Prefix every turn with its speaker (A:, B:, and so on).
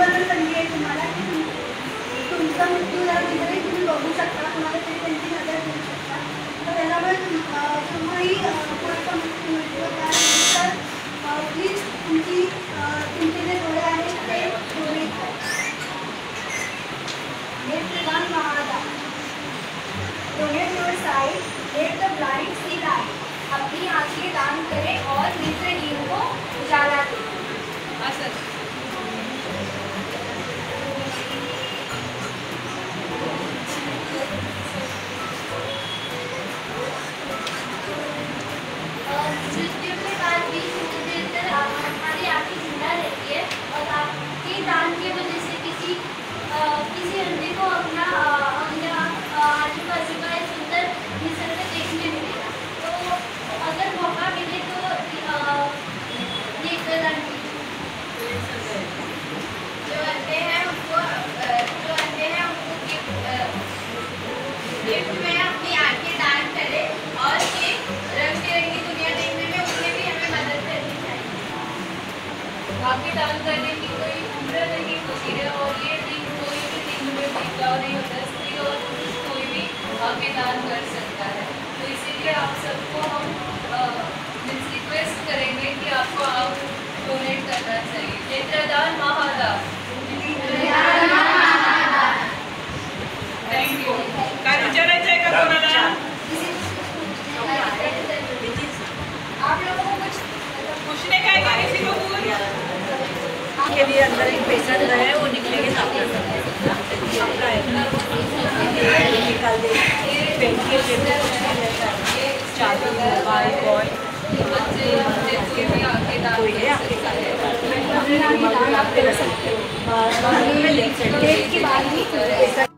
A: मृत्यूवरण संधी आहे तुम्हाला की तुमचा मृत्यू झाला तरी तुम्ही बघू शकता, तुम्हाला तरी त्यांची नजर घेऊ शकता. तर त्याच्यामुळे तुम्हालाही कोणाचा मृत्यू मिळतो त्यानंतर प्लीज तुमचे जे डोळे आहेत ते डोनेट करा. नेत्रदान महादान. Donate your sight, let the blind see light. अपनी आंखें दान करें और नेत्रहीन को उजाला दें. असं मृत्यु के बाद भी कुछ देर तक हमारी आंखें जिंदा रहती है और आपके दान की वजह से किसी अंधे को अपना आजू बाजू का सुंदर निसर्ग देखने मिलेगा. तो अगर मौका मिले तो नेत्रदान कीजिए. जो अंधे हैं उनको गिफ्ट में अपनी आंखें दान करें और ये रंग बिरंगी दुनिया देखने में उन्हें भी हमें मदद करनी चाहिए. आंखें दान करने की कोई उम्र नहीं होती है और ये दिन कोई भी दिन में भेदभाव नहीं होता. स्त्री और पुरुष कोई भी आंखें दान कर सकता है. तो इसीलिए आप सबको हम रिक्वेस्ट करेंगे कि आपको आप डोनेट करना चाहिए. नेत्रदान महादान.
B: Thank you. काय विचारायचं आहे का कोणाला?
A: आप लोगों को कुछ
B: पूछने का है क्या किसी को?
C: के लिए अंदर एक पेशेंट है वो निकलेंगे निकाल दे. चाबी मोबाइल बॉय कोई है आपके साथ.